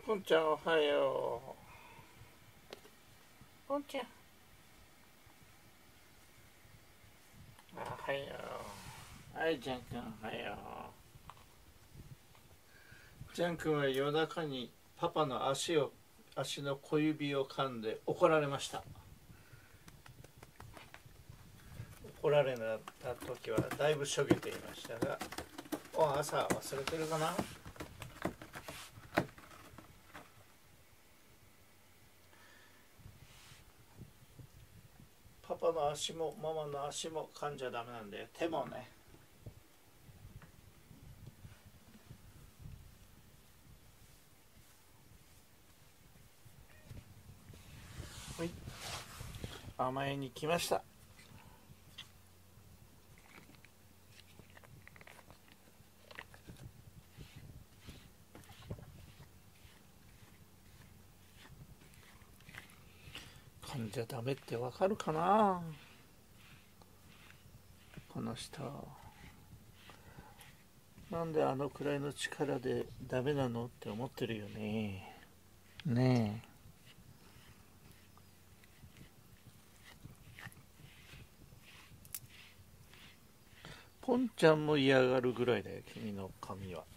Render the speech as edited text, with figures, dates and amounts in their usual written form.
ポンちゃんおはよう。ポンちゃん。おはよう。はい、ジャン君おはよう。ジャン君は夜中にパパの足の小指を噛んで怒られました。怒られた時はだいぶしょげていましたが、朝忘れてるかな。パパの足もママの足も噛んじゃダメなんで、手もね。はい、甘えに来ました。噛んじゃダメってわかるかな、この人。なんであのくらいの力でダメなのって思ってるよね。ねえ。ポンちゃんも嫌がるぐらいだよ、君の髪は。